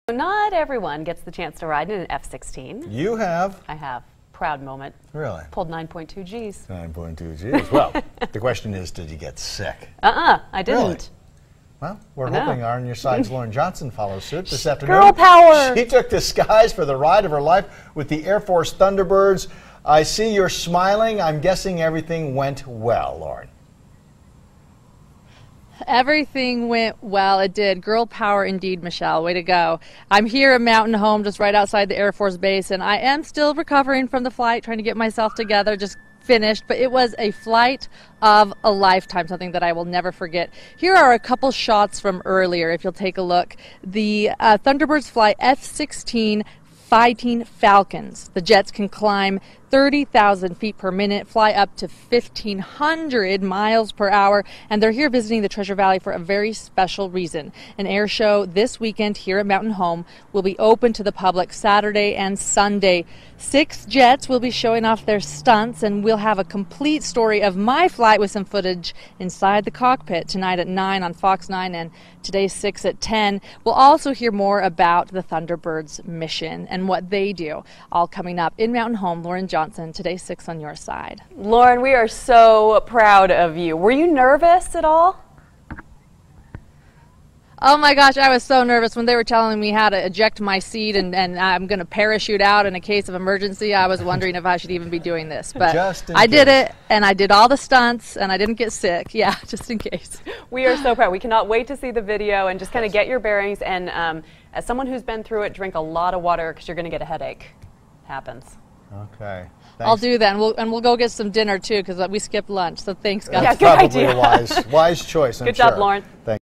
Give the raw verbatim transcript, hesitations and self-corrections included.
Not everyone gets the chance to ride in an F sixteen. You have. I have. Proud moment. Really? Pulled nine point two G's. nine point two G's. Well, the question is, did you get sick? Uh-uh, I didn't. Really? Well, we're I know. hoping our On Your Side's Lauren Johnson follows suit this afternoon. Girl power! She took the skies for the ride of her life with the Air Force Thunderbirds. I see you're smiling. I'm guessing everything went well, Lauren. Everything went well. It did. Girl power indeed, Michelle. Way to go. I'm here at Mountain Home, just right outside the Air Force Base, and I am still recovering from the flight, trying to get myself together, just finished. But it was a flight of a lifetime, something that I will never forget. Here are a couple shots from earlier, if you'll take a look. The uh, Thunderbirds fly F sixteen Fighting Falcons. The jets can climb thirty thousand feet per minute, fly up to fifteen hundred miles per hour, and they're here visiting the Treasure Valley for a very special reason. An air show this weekend here at Mountain Home will be open to the public Saturday and Sunday. Six jets will be showing off their stunts, and we'll have a complete story of my flight with some footage inside the cockpit tonight at nine on Fox nine and today six at ten. We'll also hear more about the Thunderbirds mission and what they do. All coming up in Mountain Home. Lauren Johnson, today six on your side. Lauren, we are so proud of you. Were you nervous at all? Oh my gosh, I was so nervous when they were telling me how to eject my seat and, and I'm going to parachute out in a case of emergency. I was wondering if I should even be doing this. But I did it, and I did all the stunts, and I didn't get sick. Yeah, just in case. We are so proud. We cannot wait to see the video and just kind of get your bearings. And um, as someone who's been through it, drink a lot of water because you're going to get a headache. Happens. Okay. Thanks. I'll do that, and we'll, and we'll go get some dinner, too, because we skipped lunch. So thanks, guys. Yeah, good Probably idea. a wise, wise choice, I'm Good job, sure. Lauren. Thanks.